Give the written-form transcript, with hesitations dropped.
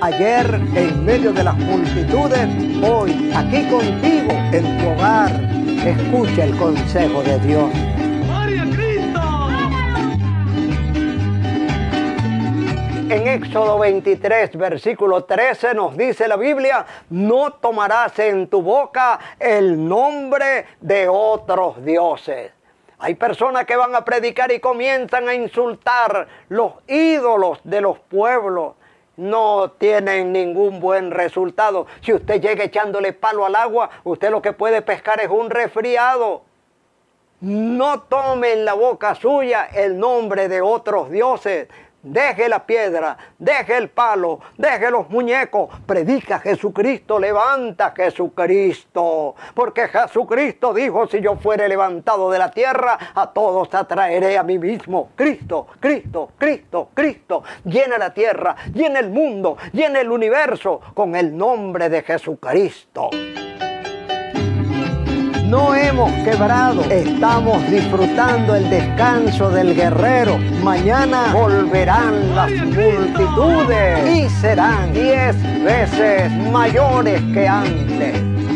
Ayer en medio de las multitudes, hoy aquí contigo en tu hogar. Escucha el consejo de Dios. ¡Gloria a Cristo! En Éxodo 23, versículo 13 nos dice la Biblia: no tomarás en tu boca el nombre de otros dioses. Hay personas que van a predicar y comienzan a insultar los ídolos de los pueblos. No tienen ningún buen resultado. Si usted llega echándole palo al agua, usted lo que puede pescar es un resfriado. No tome en la boca suya el nombre de otros dioses. Deje la piedra, deje el palo, deje los muñecos. Predica a Jesucristo, levanta a Jesucristo. Porque Jesucristo dijo: si yo fuere levantado de la tierra, a todos atraeré a mí mismo. Cristo, Cristo, Cristo, Cristo. Llena la tierra, llena el mundo, llena el universo con el nombre de Jesucristo. No hemos quebrado, estamos disfrutando el descanso del guerrero. Mañana volverán las multitudes y serán 10 veces mayores que antes.